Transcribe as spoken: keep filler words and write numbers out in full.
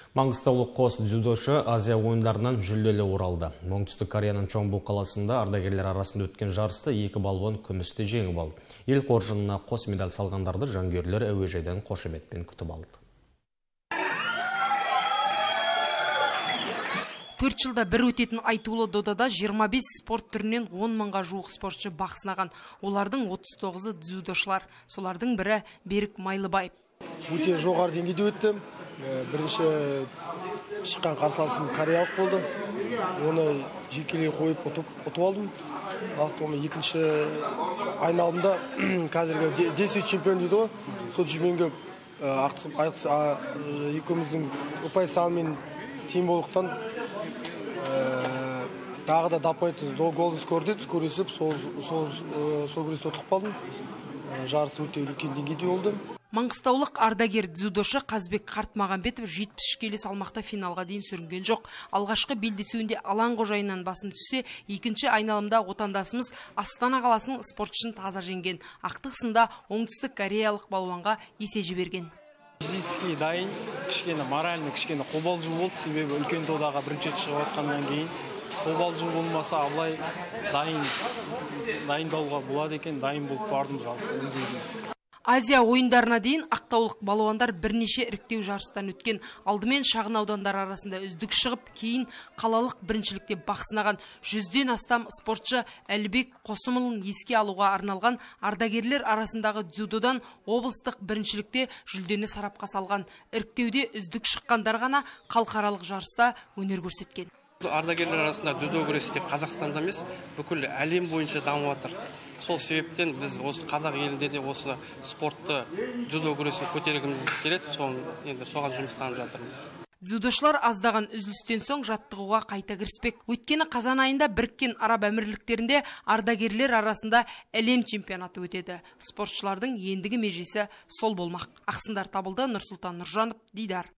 Маңғыстаулық қос дзюдошы Азия ойындарынан жүлделі оралды. Оңтүстік Кореяның Чоңбу қаласында ардагерлер арасында өткен жарыста екі балуан күмісті жеңіп алды. Ел қоржынына қос медаль салғандарды жанкүйерлер әуежайдан қошеметпен күтіп алды. төрт жылда бір өтетін айтулы додада жиырма бес спорт түрінен он мыңға жуық спортшы бақ сынаған. Олардың отыз тоғызы дзюдошылар. Солардың бірі Берік Майлыбаев. Өте жоғары деңгейде өтті. Бірінші шыққан қарсыласым кореялық болды. Оны жекелей қойып ұтып алдым. Екінші айналымда қазіргі действующий чемпион дейді ғой. Сол чемпионға екеуміздің ұпай санымен тең болдықтан тағы да допоинтсіз голды скордет, скоресіп, сол күресті ұтып қалдым. Жарысы өте үлкен деңгейде болды. Маңғыстаулық ардагер дзюдошы Қазбек Қартмағамбетов жетпіс үш келі салмақта финалға дейін сүрінген жоқ. Алғашқы белдесуінде алаң қожайыннан басым түссе, екінші айналымда отандасымыз Астана қаласының спортшысын таза жеңген. Ақтық сында оңтүстік кореялық балуанға есе жіберген. Физически дайын, кішкене моральный, кішкене қобалжу болды, себебі үлкен додаға бірінші шығып жатқаннан кейін қобалжу болмаса абылай дайын дайындауға болады екен, дайын болып бардым жалпы. Азия ойындарына дейін ақтаулық балуандар бірнеше іріктеу жарыстан өткен. Алдымен шағын аудандар арасында үздік шығып, кейін қалалық біріншілікте бақ сынаған жүзден астам спортшы Әлібек Қосымұлын еске алуға арналған ардагерлер арасындағы дзюдодан облыстық біріншілікте жүлдені сарапқа салған. Іріктеуде үздік шыққандар ғана халықаралық жарыста өнер көрсеткен. Ардагерлер арасында дзюдо күресі тек Қазақстанда емес, бүкіл әлем бойынша дамып жатыр. Сол себептен біз осы қазақ елінде де осы спортты дзюдо күресін көтергіміз келеді, енді соған жұмыстанып жатырмыз. Дзюдошылар аздаған үзілістен соң жаттығуға қайта кіріспек. Өйткені қазан айында Біріккен Араб Әмірліктерінде ардагерлер арасында әлем чемпионаты өтеді. Спортшылардың ендігі межесі сол болмақ. Ақсындар табылды. Нұрсұлтан Нұржанов, Дидар.